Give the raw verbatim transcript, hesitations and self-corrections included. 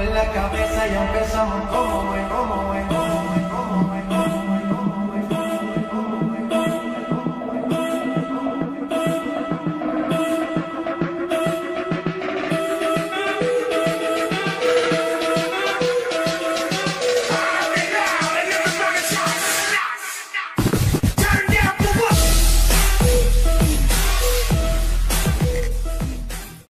en la cabeza y empezamos como es, como es.